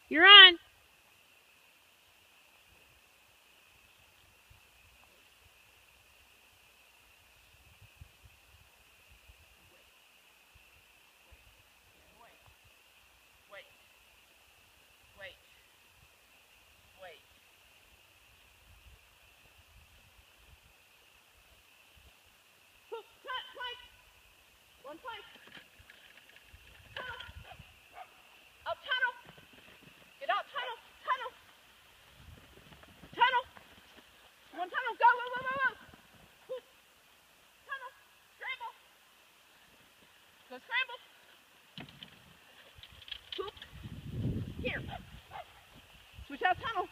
You're on. Wait. Plank. One plank. Tunnel. Up tunnel. Get out tunnel. Tunnel. Tunnel. One tunnel. Go, go, go, go, go. Tunnel. Scramble. Go scramble. Hoop. Here. Switch out tunnel.